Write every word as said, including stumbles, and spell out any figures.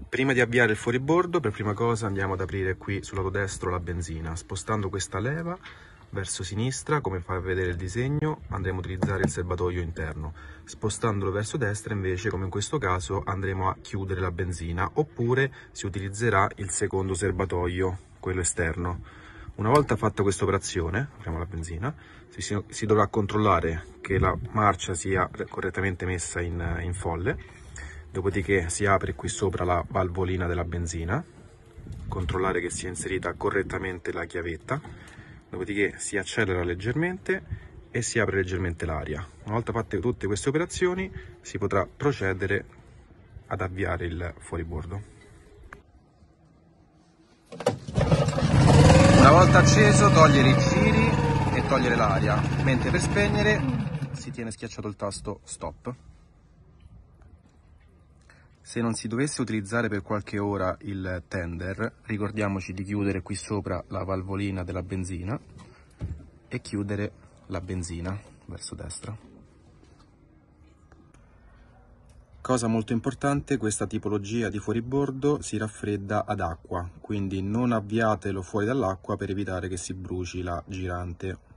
Prima di avviare il fuoribordo, per prima cosa andiamo ad aprire qui sul lato destro la benzina. Spostando questa leva verso sinistra, come fa vedere il disegno, andremo a utilizzare il serbatoio interno. Spostandolo verso destra invece, come in questo caso, andremo a chiudere la benzina, oppure si utilizzerà il secondo serbatoio, quello esterno. Una volta fatta questa operazione, apriamo la benzina, si, si, si dovrà controllare che la marcia sia correttamente messa in, in folle. Dopodiché si apre qui sopra la valvolina della benzina, controllare che sia inserita correttamente la chiavetta, dopodiché si accelera leggermente e si apre leggermente l'aria. Una volta fatte tutte queste operazioni si potrà procedere ad avviare il fuoribordo. Una volta acceso, togliere i giri e togliere l'aria, mentre per spegnere si tiene schiacciato il tasto stop. Se non si dovesse utilizzare per qualche ora il tender, ricordiamoci di chiudere qui sopra la valvolina della benzina e chiudere la benzina verso destra. Cosa molto importante, questa tipologia di fuoribordo si raffredda ad acqua, quindi non avviatelo fuori dall'acqua per evitare che si bruci la girante.